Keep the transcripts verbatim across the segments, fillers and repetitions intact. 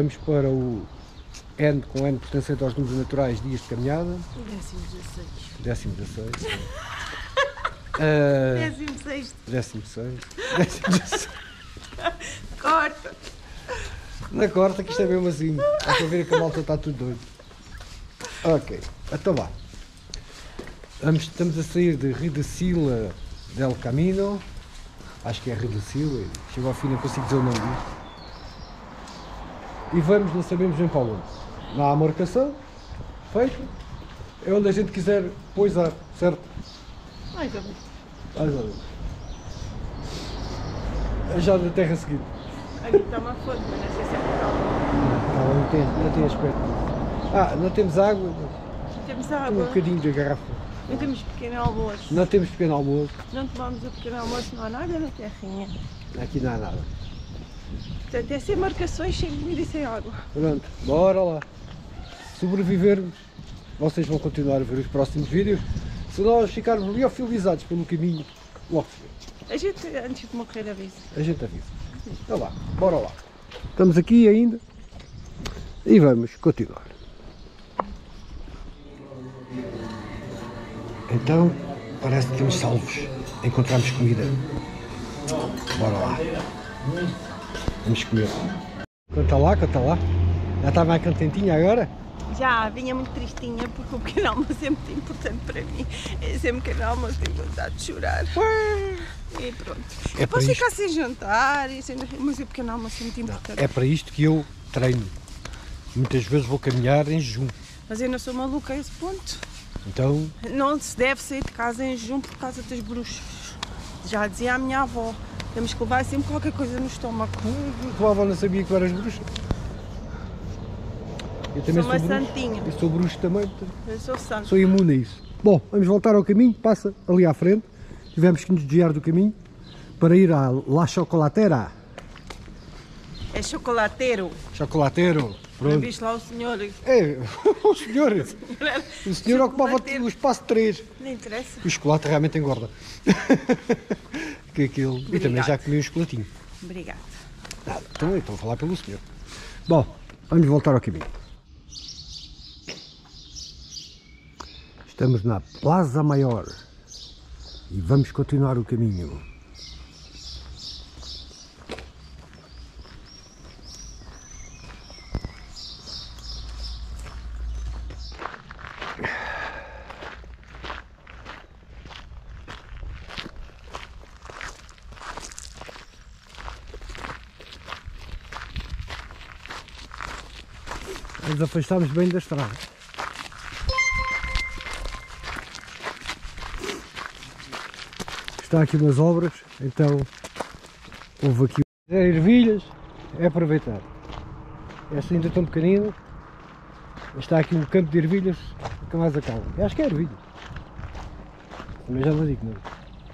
vamos para o N, com N pertencente aos números naturais, dias de caminhada. Décimo dezesseis. Décimo dezesseis. uh, Décimo sexto. Décimo sexto. Décimo dezesseis. Corta. Na corta, que isto é mesmo assim. Dá para ver que a malta está tudo doido. Ok, então vá. Vamos, estamos a sair de Ridacila del Camino. Acho que é Ridacila. Chego ao fim, não consigo dizer o nome disto. E vamos, não sabemos bem para onde. Não há marcação. Feito. É onde a gente quiser pousar, certo? Mais ou menos. Mais ou menos. É já da terra seguinte. Ali está uma fonte, mas não sei se é legal. Não, não tem, não tem aspecto. Ah, não temos água. Temos Um água. bocadinho de garrafa. Não temos pequeno almoço. Não temos pequeno almoço. Não tomamos o pequeno almoço, não há nada na terrinha. Aqui não há nada. Portanto, é sem marcações, sem comida e sem água. Pronto, bora lá. Sobrevivermos. Vocês vão continuar a ver os próximos vídeos. Se nós ficarmos liofilizados pelo caminho, logo se vê. A gente, antes de morrer, avisa. A gente avisa. Então lá, bora lá. Estamos aqui ainda e vamos continuar. Então, parece que estamos salvos. Encontramos comida. Bora lá. Vamos comer. Canta lá, canta lá. Já está mais contentinha agora? Já, vinha muito tristinha porque o pequeno almoço é muito importante para mim. É sempre o pequeno almoço, tenho vontade de chorar. E pronto. É Eu posso para ficar sem jantar, e sem... mas o pequeno almoço é muito importante. É para isto que eu treino. Muitas vezes vou caminhar em jejum. Mas eu não sou maluca a esse ponto. Então, Não se deve sair de casa em jejum por causa das bruxas. Já dizia a minha avó, temos que levar sempre qualquer coisa no estômago. a tua avó não sabia que tu eras bruxa. Eu também Sou uma sou bruxo. santinha. Eu sou bruxo também, portanto, Eu sou santa. sou imune a isso. Bom, vamos voltar ao caminho, passa ali à frente. Tivemos que nos desviar do caminho para ir à La Chocolatera. É chocolateiro. Chocolateiro, Já pronto. viste lá o senhor? É, o senhor, o senhor ocupava Chocolateiro. o espaço três. Não interessa. O chocolate realmente engorda. que aquilo. E também já comi um chocolatinho. Obrigada. Nada, então estou a falar pelo senhor. Bom, vamos voltar ao caminho. Estamos na Plaza Maior e vamos continuar o caminho. Nos afastamos bem da estrada. Está aqui umas obras, então houve aqui ervilhas, é aproveitar. Esta ainda tão pequenina, está aqui um campo de ervilhas, nunca mais acaba. Eu acho que é ervilha, mas já não digo não.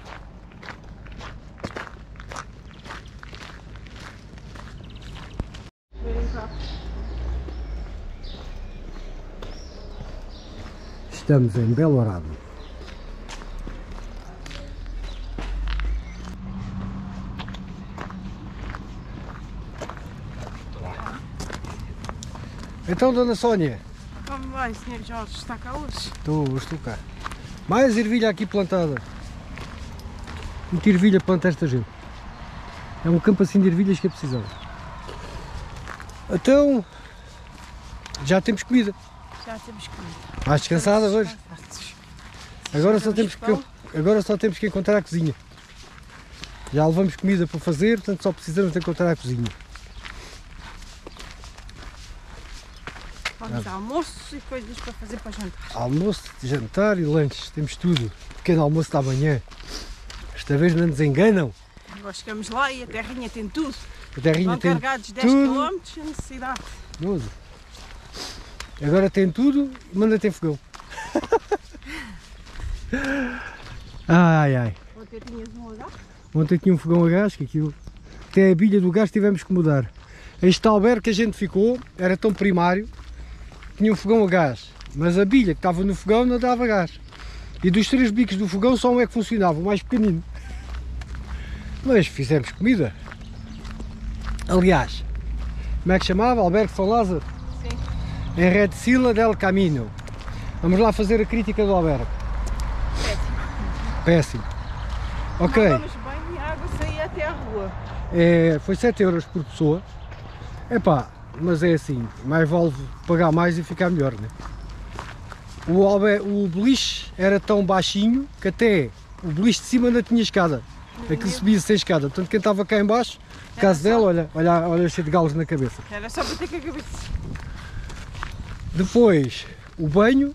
Estamos em Belorado. Então, dona Sónia, Como vai, senhor Jorge? Está cá hoje? estou, estou cá. Mais ervilha aqui plantada. Muita ervilha planta esta gente. É um campo assim de ervilhas que é precisado. Então, já temos comida. Já temos comida. Mais descansada hoje. Descansados. Agora só, Fizemos temos que, agora só temos que encontrar a cozinha. Já levamos comida para fazer, portanto só precisamos de encontrar a cozinha. Vamos a almoço e coisas para fazer para jantar. Almoço, jantar e lanches, temos tudo. Pequeno almoço da manhã. Esta vez não nos enganam. Agora chegamos lá e a terrinha tem tudo. A terrinha Vão tem carregados dez tudo. quilómetros sem necessidade. Nossa. Agora tem tudo e manda ter fogão. Ai ai. Ontem tinhas um olhar. Ontem tinha um fogão a gás, que aquilo. Até a bilha do gás tivemos que mudar. Este albergue que a gente ficou era tão primário, tinha um fogão a gás, mas a bilha que estava no fogão não dava gás. E dos três bicos do fogão só um é que funcionava, o mais pequenino. Mas fizemos comida. Aliás, como é que chamava? Albergue São Lázaro? Sim. Em Redsila del Camino. Vamos lá fazer a crítica do albergue. Péssimo. Péssimo. Ok. Tomávamos banho e a água saía até à rua. É, foi sete euros por pessoa. Epá, mas é assim, mais vale pagar mais e ficar melhor, né? O, albe, o beliche era tão baixinho que até o beliche de cima ainda tinha escada. Aquilo subia sem escada. Portanto, quem estava cá em baixo, no caso dela, olha, olha, olha cheio de galos na cabeça. Era só bater com a cabeça. Depois, o banho.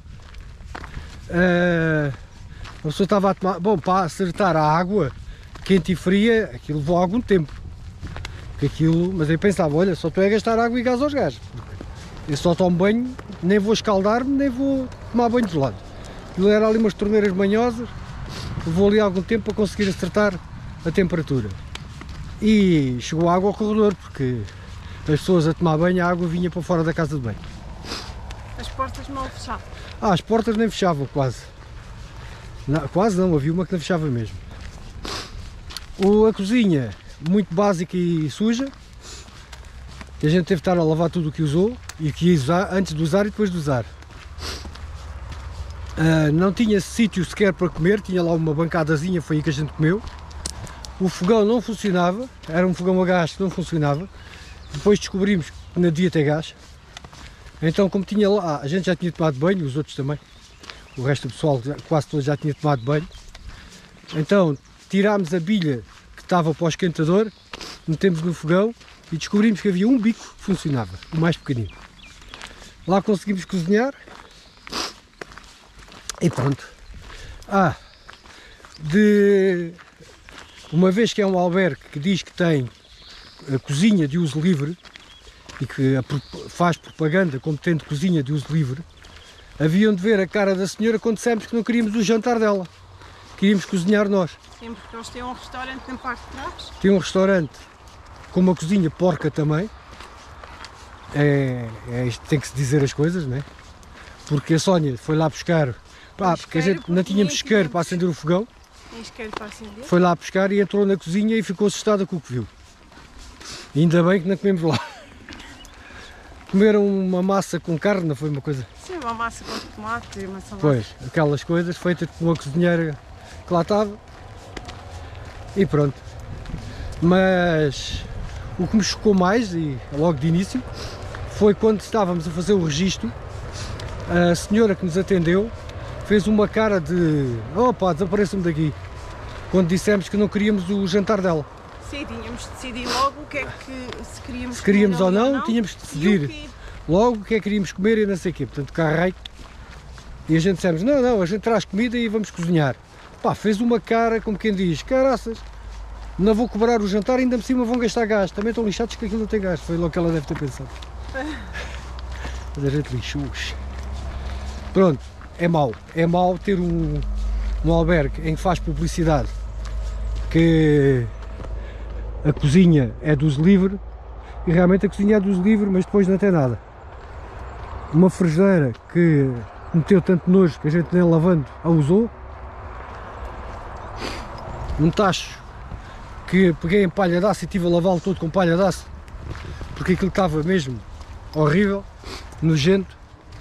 Uh, a pessoa estava a tomar. Bom, para acertar a água quente e fria, aquilo levou algum tempo. Porque aquilo, mas eu pensava, olha, só estou a gastar água e gás aos gajos. Eu só tomo banho, nem vou escaldar-me, nem vou tomar banho de lado. Aquilo era ali umas torneiras manhosas, levou ali algum tempo para conseguir acertar a temperatura. E chegou água ao corredor, porque as pessoas a tomar banho, a água vinha para fora da casa de banho. As portas mal fechavam. Ah, as portas nem fechavam quase. Não, quase não, havia uma que não fechava mesmo. O, a cozinha, muito básica e suja. A gente teve de estar a lavar tudo o que usou e o que ia usar antes de usar e depois de usar. Uh, não tinha sítio sequer para comer, tinha lá uma bancadazinha, foi aí que a gente comeu. O fogão não funcionava, era um fogão a gás que não funcionava. Depois descobrimos que não devia ter gás. Então, como tinha lá, a gente já tinha tomado banho, os outros também. O resto do pessoal quase todo já tinha tomado banho. Então, tirámos a bilha que estava para o esquentador, metemos no fogão e descobrimos que havia um bico que funcionava, o mais pequenino. Lá conseguimos cozinhar e pronto. Ah, de uma vez que é um albergue que diz que tem a cozinha de uso livre e que faz propaganda como tendo cozinha de uso livre, haviam de ver a cara da senhora quando dissemos que não queríamos o jantar dela, queríamos cozinhar nós. Sim, porque eles têm um restaurante na parte de trás. Tem um restaurante com uma cozinha porca também. É, é, isto tem que se dizer as coisas, não é? Porque a Sónia foi lá buscar, pá, porque a gente não tínhamos isqueiro para acender o fogão. Tem isqueiro para acender. Foi lá buscar e entrou na cozinha e ficou assustada com o que viu. E ainda bem que não comemos lá. Comeram uma massa com carne, não foi uma coisa? Sim, uma massa com tomate e uma salada. Pois, aquelas coisas feitas por uma cozinheira que lá estava. E pronto. Mas o que me chocou mais, e logo de início, foi quando estávamos a fazer o registro, a senhora que nos atendeu fez uma cara de opa, desapareçam-me daqui, quando dissemos que não queríamos o jantar dela. Sim, tínhamos de decidir logo o que é que, se queríamos, se queríamos ou não, ou não, tínhamos de decidir que... logo o que é que queríamos comer e não sei o quê, portanto carrei. E a gente dissemos, não, não, a gente traz comida e vamos cozinhar. Pá, fez uma cara como quem diz, caraças, não vou cobrar o jantar, ainda por cima vão gastar gás, também estão lixados que aquilo não tem gás, foi logo que ela deve ter pensado. Mas a gente lixou-os. Pronto, é mau, é mau ter um, um albergue em que faz publicidade que a cozinha é de uso livre, e realmente a cozinha é de uso livre, mas depois não tem nada. Uma frigideira que meteu tanto nojo que a gente nem lavando a usou. Um tacho que peguei em palha de aço e estive a lavá-lo todo com palha de aço, porque aquilo estava mesmo horrível, nojento.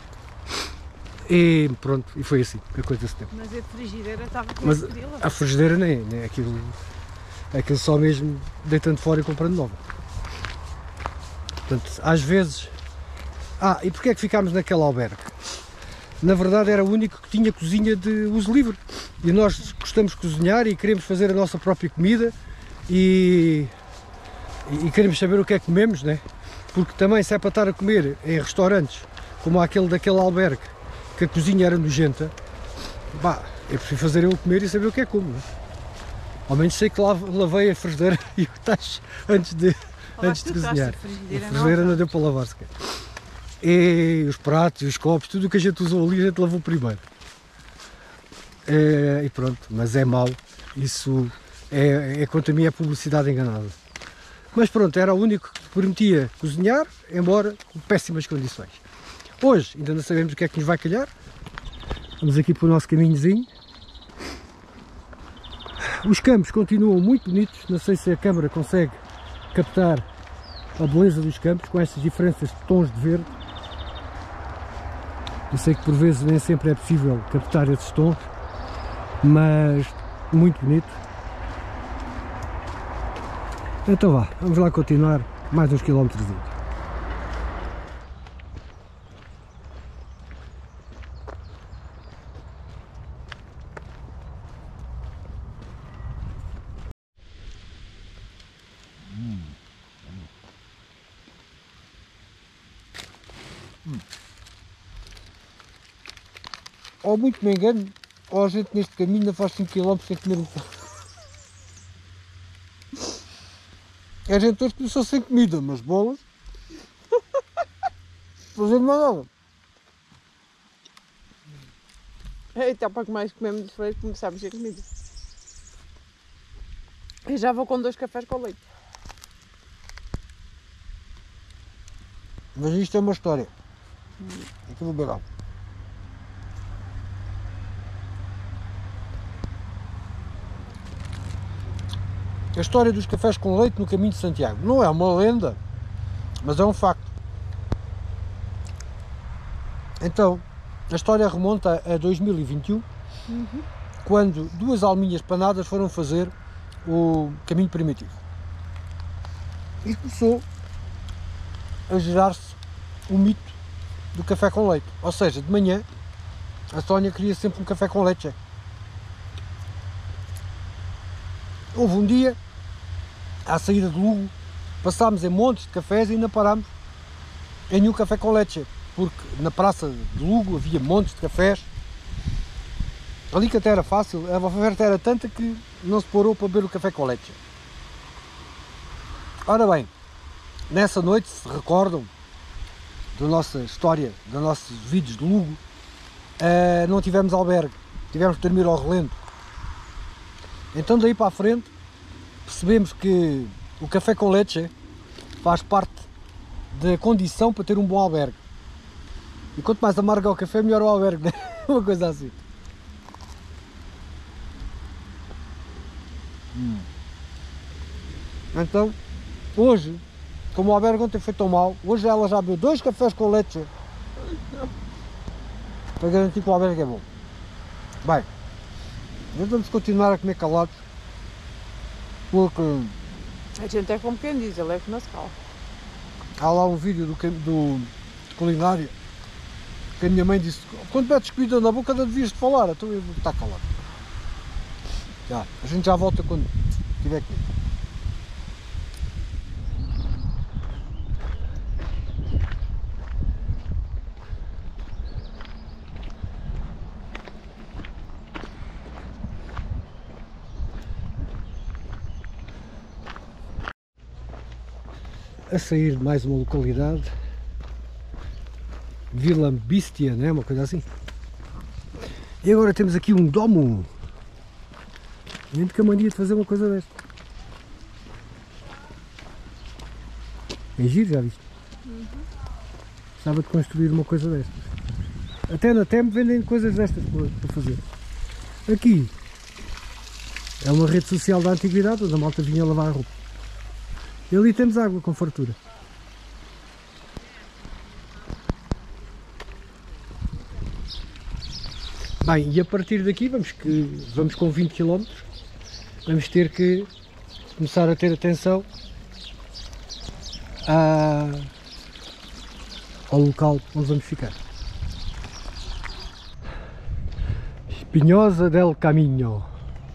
E pronto, e foi assim que a coisa se deu. Mas a frigideira estava com Mas estrela. a frigideira nem, nem aquilo, aquilo só mesmo deitando fora e comprando nova. Portanto, às vezes... Ah, e porquê é que ficámos naquele albergue? Na verdade era o único que tinha cozinha de uso livre. E nós gostamos de cozinhar e queremos fazer a nossa própria comida e, e queremos saber o que é que comemos, né? Porque também se é para estar a comer em restaurantes como aquele daquele albergue, que a cozinha era nojenta, bah, eu prefiro fazer eu comer e saber o que é que como, né? Ao menos sei que lavei a frigideira e o tacho antes de, antes de cozinhar. A frigideira, a frigideira não, não deu para lavar sequer. E os pratos, os copos, tudo o que a gente usou ali a gente lavou primeiro. É, e pronto, mas é mau, isso é, é quanto a mim é publicidade enganada. Mas pronto, era o único que permitia cozinhar, embora com péssimas condições. Hoje ainda não sabemos o que é que nos vai calhar, vamos aqui para o nosso caminhozinho. Os campos continuam muito bonitos, não sei se a câmara consegue captar a beleza dos campos com estas diferenças de tons de verde. Eu sei que por vezes nem sempre é possível captar esses tons, mas muito bonito. Então vá, vamos lá continuar mais uns quilómetros. Hum. Hum. Ou muito me engano, ou a gente neste caminho ainda faz cinco quilómetros sem comer um pão. A gente hoje começou sem comida, mas bolas. Fazendo mais nada. Então, para que mais comemos foi começarmos a comida. Eu já vou com dois cafés com leite. Mas isto é uma história. Aqui vou beber água. A história dos cafés com leite no caminho de Santiago. Não é uma lenda, mas é um facto. Então, a história remonta a dois mil e vinte e um, uhum. quando duas alminhas panadas foram fazer o caminho primitivo. E começou a gerar-se o mito do café com leite. Ou seja, de manhã, a Sónia queria sempre um café com leite. Houve um dia, à saída de Lugo, passámos em montes de cafés e ainda parámos em nenhum café com leite, porque na praça de Lugo havia montes de cafés, ali que até era fácil, a oferta era tanta que não se parou para beber o café com leite. Ora bem, nessa noite, se recordam da nossa história, dos nossos vídeos de Lugo, uh, não tivemos albergue, tivemos que dormir ao relento. Então daí para a frente percebemos que o café com leite faz parte da condição para ter um bom albergue. E quanto mais amargo é o café, melhor o albergue, né? Uma coisa assim. Hum. Então, hoje, como o albergue ontem foi tão mal, hoje ela já bebeu dois cafés com leite para garantir que o albergue é bom. Bem, nós vamos continuar a comer calados, porque a gente é como quem diz, ele é que não se cala. há lá um vídeo do, do, de culinária que a minha mãe disse: quando metes comida na boca não devias de falar, então eu vou estar calado. Já, a gente já volta quando tiver comida. A sair de mais uma localidade, Vila Bistia, não é? Uma coisa assim. E agora temos aqui um domo. Nem de que a mania de fazer uma coisa desta. É giro, já viste? Uhum. Gostava de construir uma coisa destas. Até na T E M vendem coisas destas para fazer. Aqui é uma rede social da antiguidade onde a malta vinha lavar a roupa. E ali temos água com fartura. Bem, e a partir daqui vamos, que, vamos com vinte quilómetros, vamos ter que começar a ter atenção a, ao local onde vamos ficar. Espinhosa del Caminho.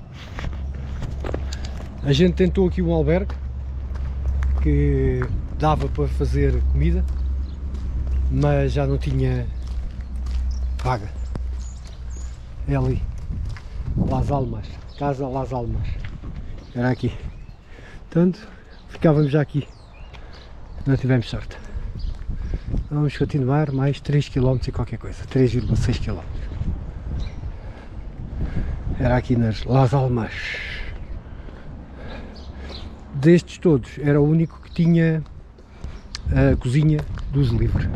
A gente tentou aqui um albergue que dava para fazer comida, mas já não tinha vaga. É ali, Las Almas, Casa Las Almas, era aqui. Portanto, ficávamos já aqui, não tivemos sorte. Vamos continuar mais três quilómetros e qualquer coisa, três vírgula seis quilómetros. Era aqui nas Las Almas. Destes todos, era o único que tinha a cozinha de uso livre.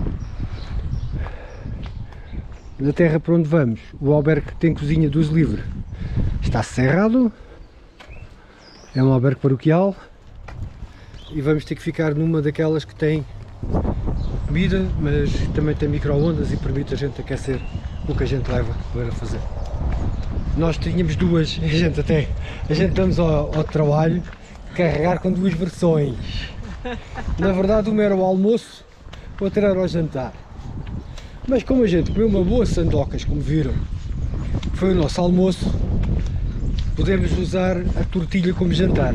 Da terra para onde vamos, o albergue que tem cozinha de uso livre está cerrado. É um albergue paroquial. e vamos ter que ficar numa daquelas que tem comida, mas também tem micro-ondas e permite a gente aquecer o que a gente leva para fazer. Nós tínhamos duas, a gente até, a gente estamos ao, ao trabalho, carregar com duas versões. Na verdade uma era o almoço, outra era o jantar. Mas como a gente comeu uma boa sandocas, como viram, foi o nosso almoço, podemos usar a tortilha como jantar.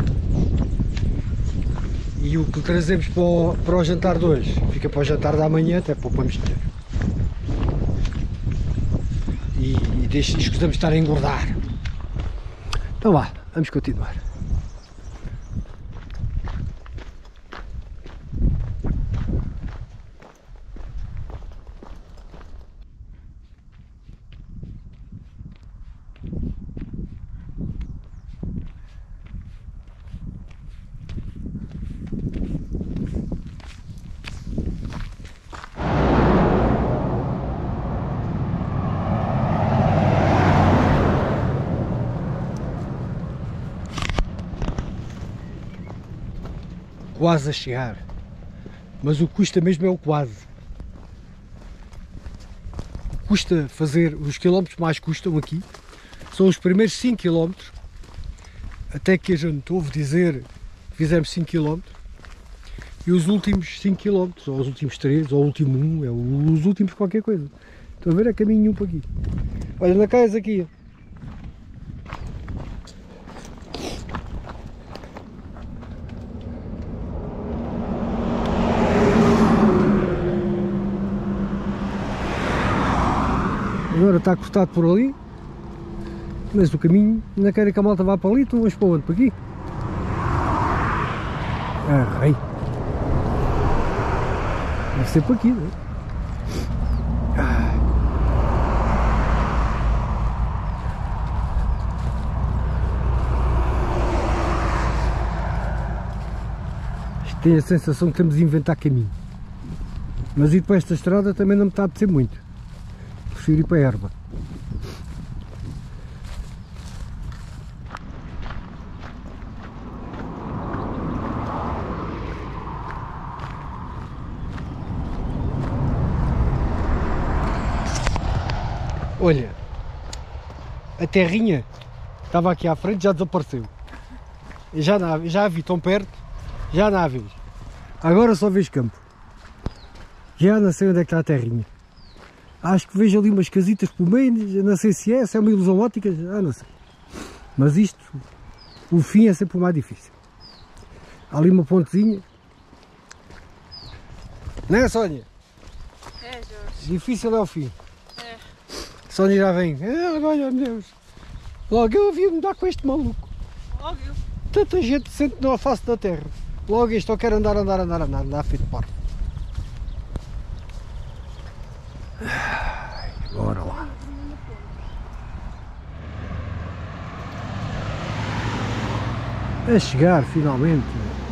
E o que trazemos para o, para o jantar de hoje, fica para o jantar da manhã, até poupamos dinheiro. E, e deixe, escusamos de estar a engordar. Então vá, vamos continuar. Quase a chegar, mas o que custa mesmo é o quase. O que custa fazer, os quilómetros mais custam aqui, são os primeiros cinco quilómetros, até que a gente ouve dizer que fizemos cinco quilómetros, e os últimos cinco quilómetros, ou os últimos três, ou o último um, é os últimos qualquer coisa. Estão a ver, é caminho nenhum para aqui. Olha, na casa aqui. Agora está cortado por ali, mas o caminho ainda quer que a malta vá para ali, então vamos para onde? Para aqui? Ah, rei! Deve ser para aqui, não é? Ah. Tenho a sensação que estamos a inventar caminho, mas ir para esta estrada também não me está a apetecer muito. Prefiro ir para a erva. Olha, a terrinha estava aqui à frente, já desapareceu. Já, não, já a vi tão perto, já não a vejo. Agora só vejo campo. Já não sei onde é que está a terrinha. Acho que vejo ali umas casitas pelo meio, não sei se é, se é uma ilusão óptica, ah, não sei. Mas isto, o fim é sempre o mais difícil. Há ali uma pontezinha. Não é, Sónia? É, Jorge. Difícil é o fim. É. Sónia já vem. Ah, olha, meu Deus. Logo eu havia-me dar com este maluco. Logo eu. Tanta gente sente na face da terra. Logo isto, eu quero andar, andar, andar, andar, andar feito parvo. Ai, bora lá. A chegar finalmente.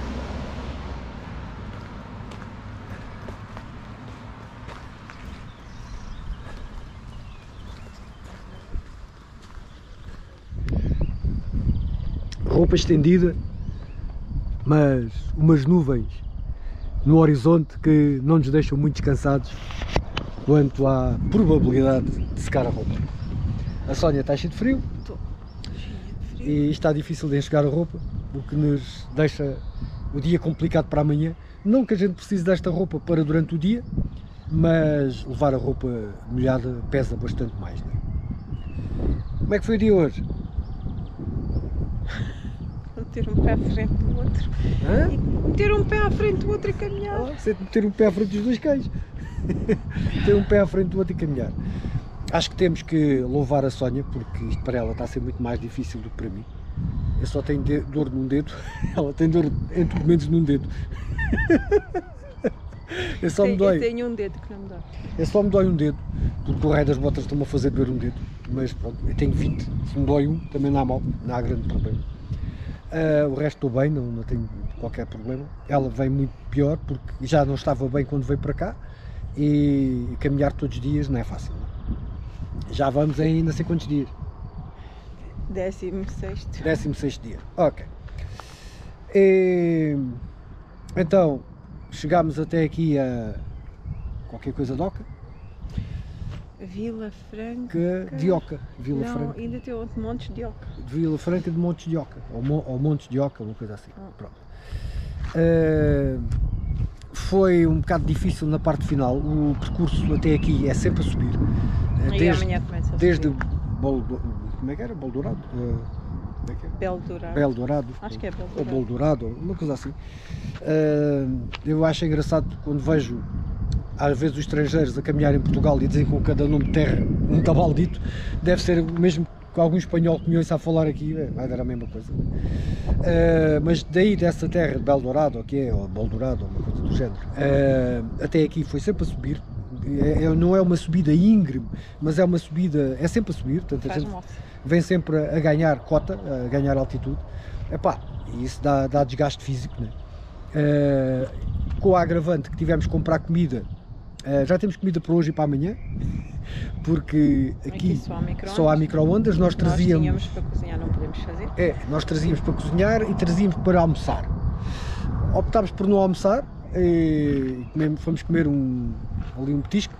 Roupa estendida, mas umas nuvens no horizonte que não nos deixam muito descansados quanto à probabilidade de secar a roupa. A Sónia está cheia de frio. Estou cheia de frio. E está difícil de enxugar a roupa, o que nos deixa o dia complicado para amanhã. Não que a gente precise desta roupa para durante o dia, mas levar a roupa molhada pesa bastante mais, não é? Como é que foi o dia hoje? Meter um pé à frente do outro. Hã? E meter um pé à frente do outro e caminhar. Ah, você meter um pé à frente dos dois cães. Ter um pé à frente do outro e caminhar. Acho que temos que louvar a Sónia, porque isto para ela está a ser muito mais difícil do que para mim. Eu só tenho de, dor num dedo, ela tem dor entre menos num dedo. Eu só Tem, me dói. Eu tenho um dedo que não me dói. Eu só me dói um dedo, porque o raio das botas estão-me a fazer doer um dedo. Mas pronto, eu tenho vinte, se me dói um, também não há mal, não há grande problema. Uh, o resto estou bem, não, não tenho qualquer problema. Ela vem muito pior, porque já não estava bem quando veio para cá. E caminhar todos os dias não é fácil. Não? Já vamos em não sei quantos dias. Décimo sexto. Décimo sexto dia. Ok. E... Então, chegámos até aqui a qualquer coisa de Oca. Vila Franca. Que, de Oca, Vila Não, Franca. ainda tem outro Montes de Oca. Vila Franca de Montes de Oca, ou, Mo, ou Montes de Oca, uma coisa assim. Ah. Pronto. Uh, foi um bocado difícil na parte final, o percurso até aqui é sempre a subir. Uh, E desde amanhã começa a desde subir. Bol, como é que era? Boldourado? Uh, como é que é? Belo Dourado. Belo Dourado. Acho que é Belo Ou Dourado. Boldourado, ou uma coisa assim. Uh, eu acho engraçado quando vejo às vezes os estrangeiros a caminhar em Portugal e dizem com cada nome de terra um maldito, deve ser mesmo que algum espanhol que me ouça a falar aqui, vai dar a mesma coisa. Uh, mas daí dessa terra de Belo Dourado, ou que é, ou Boldourado, ou uma coisa do género, uh, até aqui foi sempre a subir. É, é, não é uma subida íngreme, mas é uma subida, é sempre a subir, portanto a Faz gente moça. vem sempre a ganhar cota, a ganhar altitude. Epá, e isso dá, dá desgaste físico, né? Uh, com a agravante que tivemos que comprar comida, uh, já temos comida para hoje e para amanhã, porque aqui, Aqui só há micro-ondas. só há micro-ondas, nós Nós trazíamos, tínhamos para cozinhar, não podemos fazer. é, nós trazíamos para cozinhar e trazíamos para almoçar. Optámos por não almoçar, e comemos, fomos comer um, ali um petisco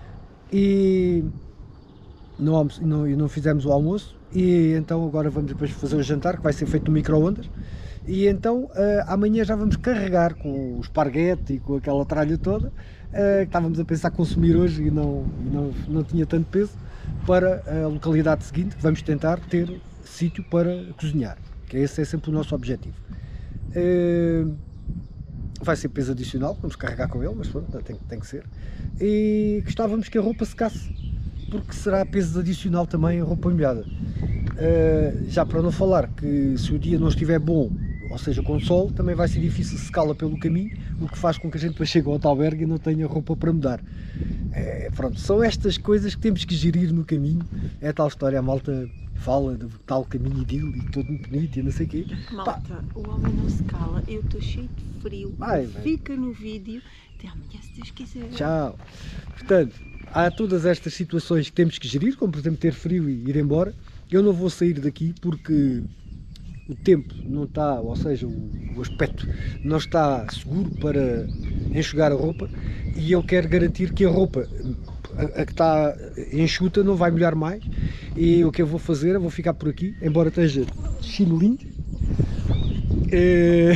e não, almoço, não, não fizemos o almoço, e então agora vamos depois fazer o jantar, que vai ser feito no micro-ondas. E então uh, amanhã já vamos carregar com o esparguete e com aquela tralha toda, uh, que estávamos a pensar consumir hoje e, não, e não, não tinha tanto peso, para a localidade seguinte, que vamos tentar ter sítio para cozinhar, que esse é sempre o nosso objetivo. Uh, vai ser peso adicional, vamos carregar com ele, mas pronto, tem, tem que ser. E gostávamos que a roupa secasse, porque será peso adicional também a roupa molhada. Uh, já para não falar que se o dia não estiver bom, ou seja, com sol, também vai ser difícil secá-la pelo caminho, o que faz com que a gente depois chegue ao albergue e não tenha roupa para mudar. É, pronto, são estas coisas que temos que gerir no caminho. É a tal história, a malta fala de tal caminho idílico, todo muito bonito e não sei o quê. Malta, o homem não se cala, eu estou cheio de frio, Vai, vai. fica no vídeo, até amanhã se Deus quiser. Tchau! Portanto, há todas estas situações que temos que gerir, como por exemplo ter frio e ir embora. Eu não vou sair daqui porque o tempo não está, ou seja, o, o aspecto não está seguro para enxugar a roupa, e eu quero garantir que a roupa, a, a que está enxuta, não vai molhar mais. E o que eu vou fazer, eu vou ficar por aqui, embora esteja chinelinho, e,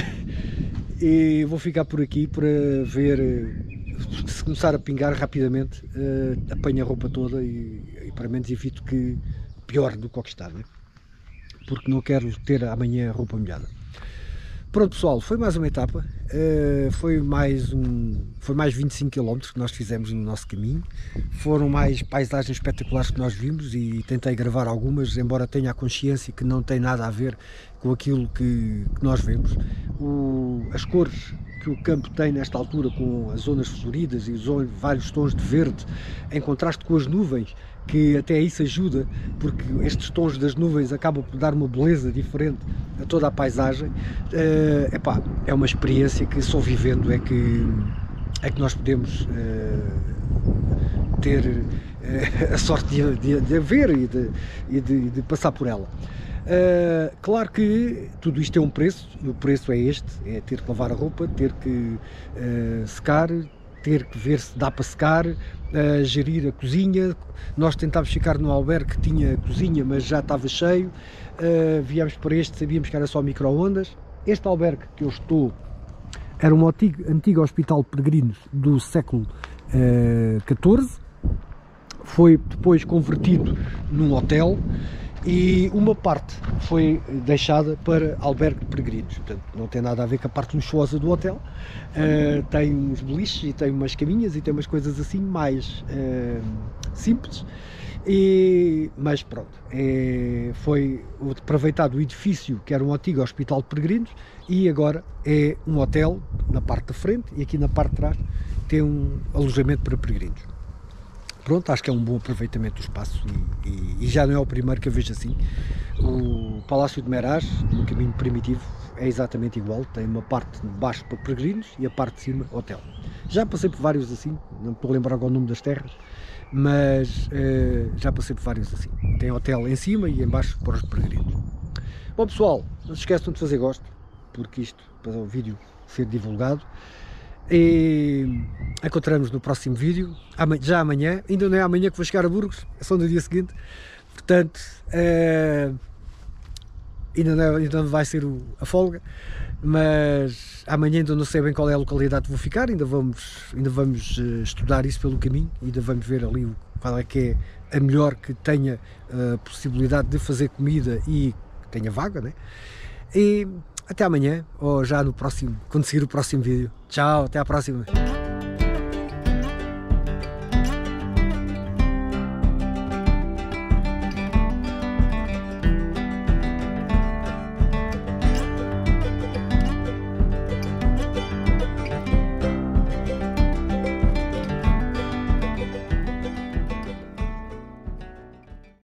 e vou ficar por aqui para ver, se começar a pingar rapidamente, uh, apanho a roupa toda e, e para menos evito que pior do que o que está, né? Porque não quero ter amanhã a roupa molhada. Pronto pessoal, foi mais uma etapa, uh, foi, mais um, foi mais vinte e cinco quilómetros que nós fizemos no nosso caminho, foram mais paisagens espetaculares que nós vimos e tentei gravar algumas, embora tenha a consciência que não tem nada a ver com aquilo que, que nós vemos. O, as cores que o campo tem nesta altura, com as zonas floridas e os vários tons de verde, em contraste com as nuvens, que até isso ajuda, porque estes tons das nuvens acabam por dar uma beleza diferente a toda a paisagem. Uh, epá, é uma experiência que só vivendo é que, é que nós podemos uh, ter uh, a sorte de, de, de a ver e de, e de, de passar por ela. Uh, claro que tudo isto tem um preço, e o preço é este, é ter que lavar a roupa, ter que uh, secar, ter que ver se dá para secar, uh, gerir a cozinha. Nós tentámos ficar no albergue que tinha cozinha, mas já estava cheio. Uh, viemos para este, sabíamos que era só micro-ondas. Este albergue que eu estou era um antigo, antigo hospital de peregrinos do século uh, catorze, foi depois convertido num hotel, e uma parte foi deixada para albergue de peregrinos, portanto não tem nada a ver com a parte luxuosa do hotel. Uh, tem uns beliches e tem umas caminhas e tem umas coisas assim mais uh, simples, e, mas pronto, é, foi aproveitado o edifício que era um antigo hospital de peregrinos e agora é um hotel na parte da frente, e aqui na parte de trás tem um alojamento para peregrinos. Pronto, acho que é um bom aproveitamento do espaço, e, e, e já não é o primeiro que eu vejo assim. O Palácio de Meirás, no caminho primitivo, é exatamente igual, tem uma parte de baixo para peregrinos e a parte de cima hotel. Já passei por vários assim, não estou a lembrar agora o nome das terras, mas uh, já passei por vários assim. Tem hotel em cima e em baixo para os peregrinos. Bom pessoal, não se esqueçam de fazer gosto, porque isto, para o vídeo ser divulgado. E encontramos no próximo vídeo, já amanhã, ainda não é amanhã que vou chegar a Burgos, é só no dia seguinte, portanto, é, ainda, não, ainda não vai ser o, a folga, mas amanhã ainda não sei bem qual é a localidade que vou ficar, ainda vamos, ainda vamos estudar isso pelo caminho, ainda vamos ver ali qual é que é a melhor que tenha a possibilidade de fazer comida e que tenha vaga, né? E até amanhã, ou já no próximo, quando seguir o próximo vídeo. Tchau, até à próxima.